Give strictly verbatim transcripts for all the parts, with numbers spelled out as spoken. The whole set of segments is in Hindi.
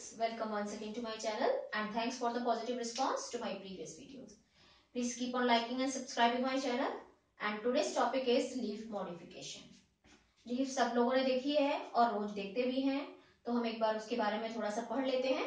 friends, welcome once again to my channel and thanks for the positive response to my previous videos. Please keep on liking and subscribing my channel and today's topic is leaf modification. Leaf सब लोगों ने देखी है और रोज देखते भी हैं, तो हम एक बार उसके बारे में थोड़ा सा पढ़ लेते हैं.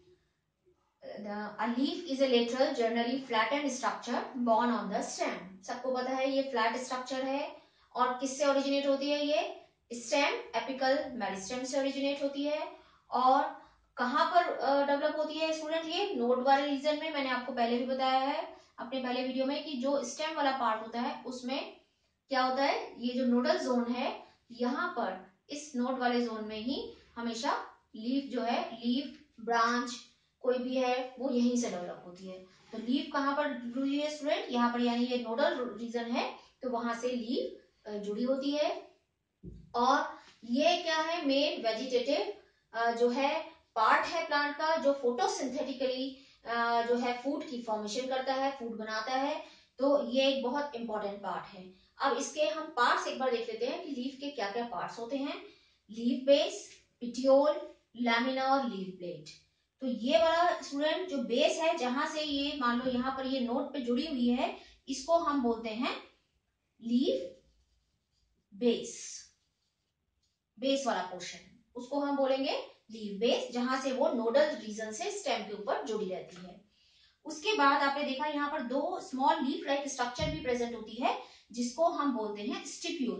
A leaf is a lateral, generally flattened structure borne on the stem. सबको पता है ये फ्लैट स्ट्रक्चर है और किससे ओरिजिनेट होती है? ये स्टेम एपिकल मेरिस्टेम से ओरिजिनेट होती है. और कहां पर डेवलप होती है स्टूडेंट? ये नोड वाले रीजन में. मैंने आपको पहले भी बताया है अपने पहले वीडियो में कि जो स्टेम वाला पार्ट होता है उसमें क्या होता है, ये जो नोडल जोन है यहाँ पर इस नोड वाले जोन में ही हमेशा लीफ जो है, लीफ ब्रांच कोई भी है वो यहीं से डेवलप होती है. तो लीफ कहाँ पर जुड़ी है स्टूडेंट? यहाँ पर, यानी ये नोडल रीजन है तो वहां से लीफ जुड़ी होती है. और ये क्या है? मेन वेजिटेटिव जो है पार्ट है प्लांट का, जो फोटोसिंथेटिकली जो है फूड की फॉर्मेशन करता है, फूड बनाता है. तो ये एक बहुत इंपॉर्टेंट पार्ट है. अब इसके हम पार्ट्स एक बार देख लेते हैं कि लीफ के क्या क्या पार्ट्स होते हैं. लीफ बेस, पिटियोल, लैमिना और लीफ ब्लेड. तो ये वाला स्टूडेंट जो बेस है, जहां से ये मान लो यहाँ पर ये नोड पे जुड़ी हुई है, इसको हम बोलते हैं लीफ बेस. बेस वाला पोर्शन उसको हम बोलेंगे लीफ बेस, जहां से वो नोडल रीजन से स्टेम के ऊपर जुड़ी रहती है. उसके बाद आपने देखा यहाँ पर दो स्मॉल लीफ लाइक स्ट्रक्चर भी प्रेजेंट होती है जिसको हम बोलते हैं स्टिप्यूल.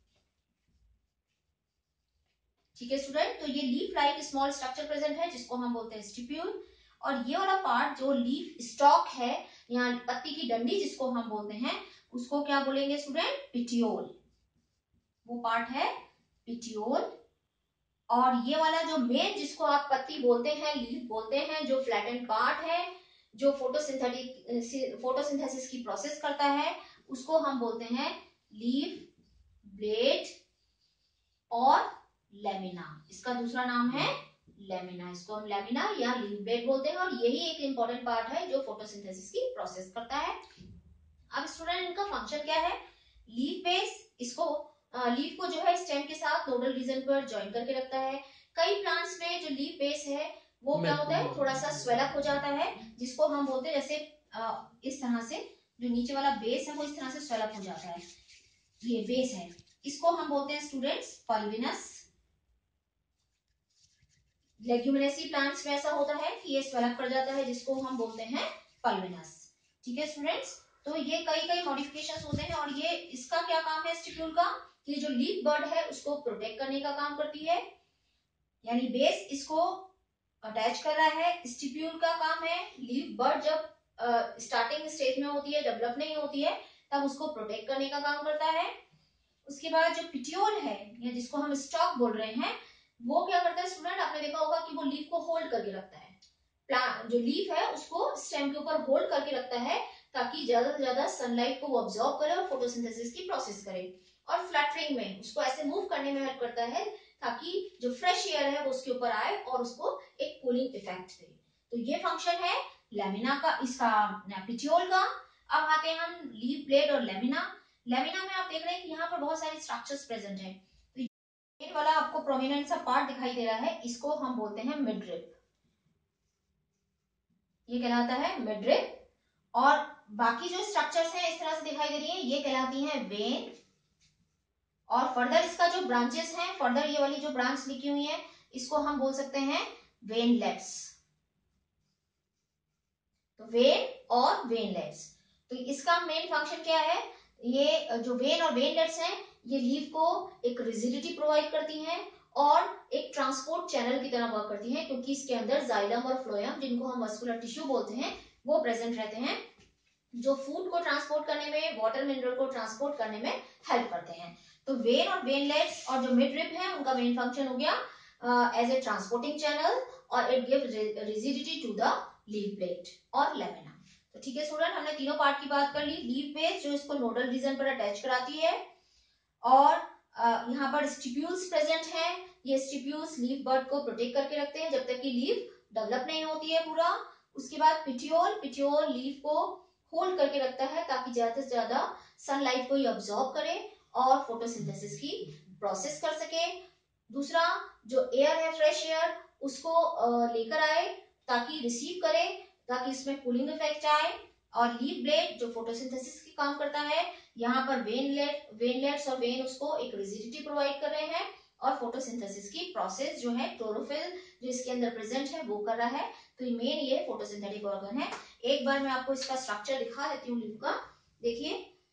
ठीक है स्टूडेंट, तो ये leaf like small structure present है जिसको हम बोलते हैं स्टिप्यूल. और ये वाला पार्ट जो लीफ स्टॉक है, यहाँ पत्ती की डंडी जिसको हम बोलते हैं, उसको क्या बोलेंगे स्टूडेंट? पिटियोल. वो पार्ट है पिटियोल. और ये वाला जो मेन जिसको आप पत्ती बोलते हैं, लीफ बोलते हैं, जो फ्लैटेंड पार्ट है, जो फोटोसिंथेटिक फोटोसिंथेसिस की प्रोसेस करता है, उसको हम बोलते हैं लीफ ब्लेड और लैमिना. इसका दूसरा नाम है लैमिना. इसको हम लैमिना या लीफ ब्लेड बोलते हैं और यही एक इंपॉर्टेंट पार्ट है जो फोटोसिंथेसिस की प्रोसेस करता है. अब स्टूडेंट इनका फंक्शन क्या है? लीफ बेस इसको लीफ को जो है स्टेम के साथ नोडल रीजन पर ज्वाइन करके रखता है. कई प्लांट्स में जो लीफ बेस है वो क्या होता है, थोड़ा सा स्वेलअप हो जाता है, जिसको हम बोलते हैं जैसे आ, इस तरह से जो नीचे वाला बेस है वो इस तरह से स्वेलअप हो जाता है. ये बेस है, इसको हम बोलते हैं स्टूडेंट्स पल्विनस. लेग्यूमिनेसी प्लांट्स में ऐसा होता है कि ये स्वेलअप कर जाता है, जिसको हम बोलते हैं पल्विनस. ठीक है स्टूडेंट्स, तो ये कई कई मॉडिफिकेशंस होते हैं. और ये इसका क्या काम है स्टिप्यूल का? ये जो लीफ बर्ड है उसको प्रोटेक्ट करने का काम करती है, यानी बेस इसको अटैच कर रहा है. स्टिप्यूल का काम है लीफ बर्ड जब स्टार्टिंग स्टेज में होती है, डेवलप नहीं होती है, तब उसको प्रोटेक्ट करने का काम करता है. उसके बाद जो पिटियोल है या जिसको हम स्टॉक बोल रहे हैं, वो क्या करता है स्टूडेंट? आपने देखा होगा कि वो लीफ को होल्ड करके रखता है. प्लांट जो लीफ है उसको स्टेम के ऊपर होल्ड करके रखता है ताकि ज्यादा से ज्यादा सनलाइट को वो ऑब्जॉर्व करे और फोटोसिंथेसिस की प्रोसेस करे. और फ्लैटरिंग में उसको ऐसे मूव करने में हेल्प करता है ताकि जो फ्रेश एयर है वो उसके ऊपर आए और उसको एक कूलिंग इफेक्ट दे. तो ये फंक्शन है लैमिना का, इसका पिटियोल का. अब आते हैं हम लीफ ब्लेड और लैमिना. लैमिना में आप देख रहे हैं कि यहाँ पर बहुत सारे स्ट्रक्चर्स प्रेजेंट हैं. तो ये वाला आपको प्रोमिनेंट सा पार्ट दिखाई दे रहा है, इसको हम बोलते हैं मिडरिप. ये कहलाता है मिडरिप. और बाकी जो स्ट्रक्चर्स हैं इस तरह से दिखाई दे रही है, ये कहलाती है वेन. और फर्दर इसका जो ब्रांचेस हैं, फर्दर ये वाली जो ब्रांच लिखी हुई है, इसको हम बोल सकते हैं वेनलेट्स. तो वेन और वेनलेट्स. तो इसका मेन फंक्शन क्या है? ये जो वेन और वेनलेट्स हैं ये लीफ को एक रिजिडिटी प्रोवाइड करती हैं और एक ट्रांसपोर्ट चैनल की तरह वर्क करती हैं, क्योंकि इसके अंदर जाइलम और फ्लोएम, जिनको हम मस्कुलर टिश्यू बोलते हैं, वो प्रेजेंट रहते हैं, जो फूड को ट्रांसपोर्ट करने में, वाटर मिनरल को ट्रांसपोर्ट करने में हेल्प करते हैं. तो वेन और वेनलेट्स और जो मिडरिप है उनका मेन फंक्शन हो गया एज ए ट्रांसपोर्टिंग चैनल और it give rigidity to the leaf blade और लैमिना. तो ठीक है स्टूडेंट, हमने तीनों पार्ट की बात कर ली. लीफ बेस जो इसको नोडल रीजन पर अटैच कराती है, और uh, यहाँ पर स्टिप्यूल्स प्रेजेंट हैं. ये स्टिप्यूल्स लीफ बर्ड को प्रोटेक्ट करके रखते हैं जब तक कि लीफ डेवलप नहीं होती है पूरा. उसके बाद पिटियोल, पिटियोल लीफ को होल्ड करके रखता है ताकि ज्यादा से ज्यादा सनलाइट को ये ऑब्जॉर्ब करे और फोटोसिंथेसिस की प्रोसेस कर सके. दूसरा जो एयर है, फ्रेश एयर, उसको लेकर आए ताकि रिसीव करे, ताकि इसमें कूलिंग इफेक्ट आए। और लीफ ब्लेड जो फोटोसिंथेसिस की काम करता है, यहाँ पर वेनलेट वेनलेट्स और वेन उसको एक रिजिडिटी प्रोवाइड कर रहे हैं और फोटोसिंथेसिस की प्रोसेस जो है क्लोरोफिल जो इसके अंदर प्रेजेंट है वो कर रहा है। तो मेन ये फोटोसिंथेटिक ऑर्गन है। एक बार मैं आपको इसका स्ट्रक्चर दिखा देती हूँ लीफ का। देखिए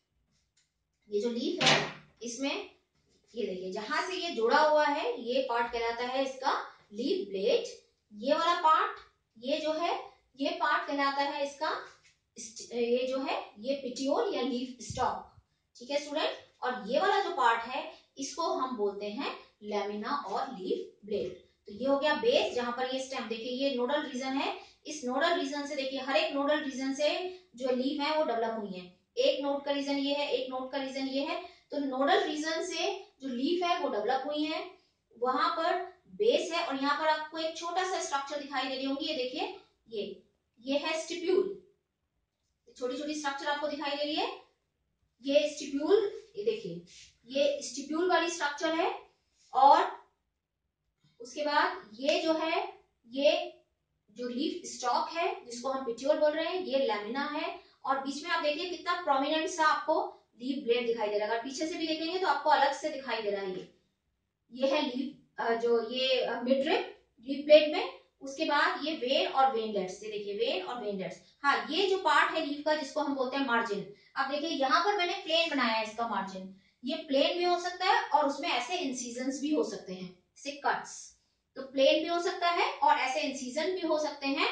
ये जो लीफ है इसमें ये देखिए जहां से ये जुड़ा हुआ है ये पार्ट कहलाता है इसका लीफ ब्लेड। ये वाला पार्ट ये जो है ये पार्ट कहलाता है इसका ये जो है ये पिटियोल या लीफ स्टॉक। ठीक है स्टूडेंट। और ये वाला जो पार्ट है इसको हम बोलते हैं लैमिना और लीफ ब्लेड। तो ये हो गया बेस जहां पर ये स्टेम। देखिए ये नोडल रीजन है। इस नोडल रीजन से देखिए हर एक नोडल रीजन से जो लीफ है वो डेवलप हुई है। एक नोड का रीजन ये है, एक नोड का रीजन ये है। तो नोडल रीजन से जो लीफ है वो डेवलप हुई है, वहां पर बेस है। और यहाँ पर आपको एक छोटा सा स्ट्रक्चर दिखाई दे रही होंगी। ये देखिए ये ये है स्टिप्यूल। छोटी छोटी स्ट्रक्चर आपको दिखाई दे रही है। ये स्टिप्यूल, ये देखिए ये स्टिप्यूल वाली स्ट्रक्चर है। और उसके बाद ये जो है ये जो लीफ स्टॉक है जिसको हम पिटियोल बोल रहे हैं ये लैमिना है। और बीच में आप देखिए कितना प्रोमिनेंट सा आपको लीफ ब्लेड दिखाई दे रहा है। अगर पीछे से भी देखेंगे तो आपको अलग से दिखाई दे रहा है। ये ये है लीफ जो ये मिडरिप लीफ ब्लेड में। उसके बाद ये वेन और वेनलेट्स, ये देखिए वेन और वेनलेट्स। हाँ ये जो पार्ट है लीफ का जिसको हम बोलते हैं मार्जिन। अब देखिए यहाँ पर मैंने प्लेन बनाया है इसका मार्जिन। ये प्लेन भी हो सकता है और उसमें ऐसे इंसिजन्स भी हो सकते हैं, से कट्स। तो प्लेन भी हो सकता है और ऐसे इंसिजन भी हो सकते हैं।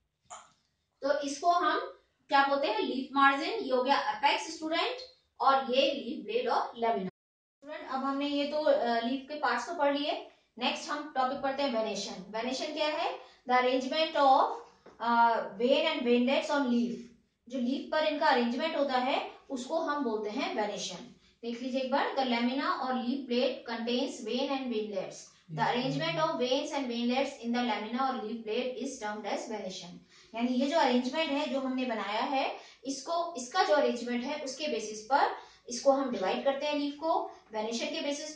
तो इसको हम क्या बोलते हैं लीफ मार्जिन। ये हो गया अपेक्स स्टूडेंट। और ये लीफ ब्लेड और लैमिना। स्टूडेंट अब हमने ये तो लीफ के पार्ट्स तो पढ़ लिए। नेक्स्ट हम टॉपिक पढ़ते हैं वेनेशन। वेनेशन क्या है? The arrangement of vein and veinlets on leaf. जो लीफ पर इनका अरेंजमेंट होता है उसको हम बोलते हैं वेनेशन। देख लीजिए एक बार। द लैमिना और leaf blade contains vein and veinlets. The arrangement of veins and veinlets in the lamina और leaf blade is termed as venation. यानी ये जो अरेंजमेंट है जो हमने बनाया है इसको इसका जो अरेंजमेंट है उसके बेसिस पर इसको हम डिवाइड करते हैं लीफ को। वेनेशन के बेसिस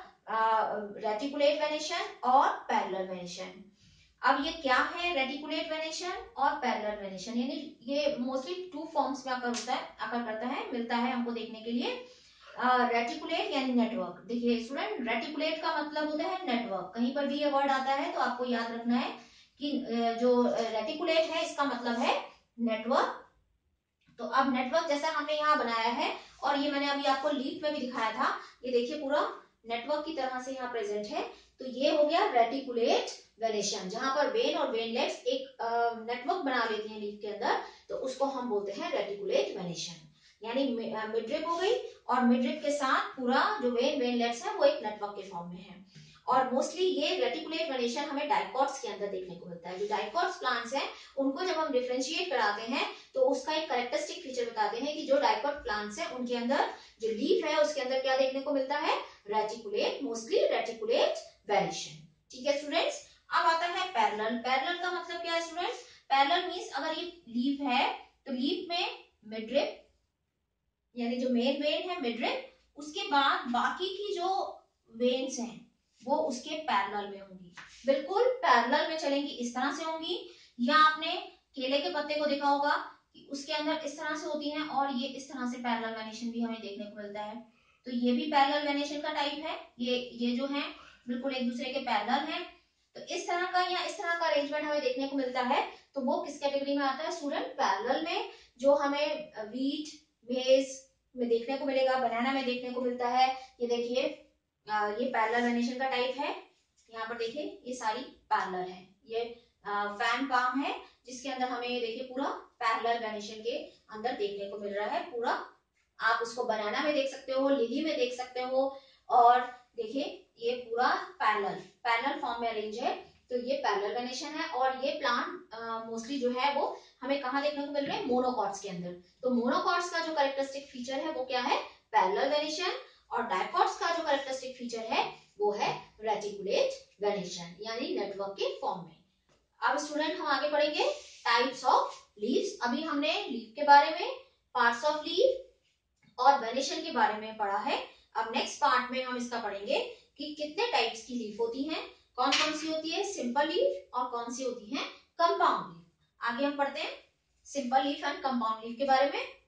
पर रेटिकुलेट वेनेशन और पैरेलल वेनेशन। अब ये क्या है रेटिकुलेट वेनेशन और पैरेलल वेनेशन? यानी ये मोस्टली टू फॉर्म्स में आकर होता है आकर करता है मिलता है हमको देखने के लिए। रेटिकुलेट यानी नेटवर्क। देखिए स्टूडेंट रेटिकुलेट का मतलब होता है नेटवर्क। कहीं पर भी ये वर्ड आता है तो आपको याद रखना है कि जो रेटिकुलेट है इसका मतलब है नेटवर्क। तो अब नेटवर्क जैसा हमने यहाँ बनाया है और ये मैंने अभी आपको लीफ में भी दिखाया था। ये देखिए पूरा नेटवर्क की तरह से यहाँ प्रेजेंट है। तो ये हो गया रेटिकुलेट वेनेशन जहां पर वेन और वेनलेट्स एक नेटवर्क बना लेती हैं लीफ के अंदर। तो उसको हम बोलते हैं रेटिकुलेट वेनेशन। यानी मिडरिप हो गई और मिडरिप के साथ पूरा जो वेन वेनलेट्स है वो एक नेटवर्क के फॉर्म में है। और मोस्टली ये रेटिकुलेट वेनेशन हमें डाइकॉट्स के अंदर देखने को मिलता है। जो डाइकॉट्स प्लांट्स हैं उनको जब हम डिफरेंशिएट कराते हैं तो उसका एक कैरेक्टरिस्टिक फीचर बताते हैं कि जो डाइकॉट प्लांट्स हैं उनके अंदर जो लीफ है उसके अंदर क्या देखने को मिलता है? Reticulate, mostly reticulate venation. ठीक है स्टूडेंट्स। अब आता है पैरेलल। पैरेलल का मतलब क्या है स्टूडेंट्स? पैरेलल मींस अगर ये लीफ है तो लीफ में मिडरिप यानी जो मेन वेन है मिडरिप, उसके बाद बाकी की जो वेन्स हैं वो उसके पैरेलल में होंगी, बिल्कुल पैरेलल में चलेंगी, इस तरह से होंगी। या आपने केले के पत्ते को देखा होगा कि उसके अंदर इस तरह से होती हैं और ये इस तरह से पैरेलल वेनेशन भी हमें देखने को मिलता है। तो ये भी पैरेलल वेनेशन का टाइप है। ये ये जो है बिल्कुल एक दूसरे के पैरेलल हैं। तो इस तरह का या इस तरह का अरेंजमेंट हमें देखने को मिलता है। तो वो किस कैटेगरी में आता है स्टूडेंट? पैरेलल में। जो हमें वीट मेज में देखने को मिलेगा, बनाना में देखने को मिलता है। ये देखिए ये पैरेलल वेनेशन का टाइप है। यहाँ पर देखिए ये सारी पैरेलल है। ये फैन पाम है जिसके अंदर हमें ये देखिए पूरा पैरेलल वेनेशन के अंदर देखने को मिल रहा है पूरा। आप उसको बनाना में देख सकते हो, लिली में देख सकते हो। और देखिए ये पूरा पैरेलल पैरेलल फॉर्म में अरेंज है। तो ये पैरेलल वेनेशन है। और ये प्लांट मोस्टली जो है वो हमें कहाँ देखने को मिल रहे हैं? मोनोकॉट्स के अंदर। तो मोनोकॉट्स का जो कैरेक्टरिस्टिक फीचर है वो क्या है? Parallel venation. और डाइकॉट्स का जो कैरेक्टरिस्टिक फीचर है वो है रेटिकुलेट वेनेशन यानी नेटवर्क के फॉर्म में। अब स्टूडेंट हम आगे पढ़ेंगे टाइप्स ऑफ लीव्स। अभी हमने लीफ के बारे में, पार्ट्स ऑफ लीफ और वेनेशन के बारे में पढ़ा है। अब नेक्स्ट पार्ट में हम इसका पढ़ेंगे कि कितने टाइप्स की लीफ होती हैं, कौन कौन सी होती है सिंपल लीफ और कौन सी होती है कंपाउंड लीफ। आगे हम पढ़ते हैं simple leaf and compound leaf के बारे में।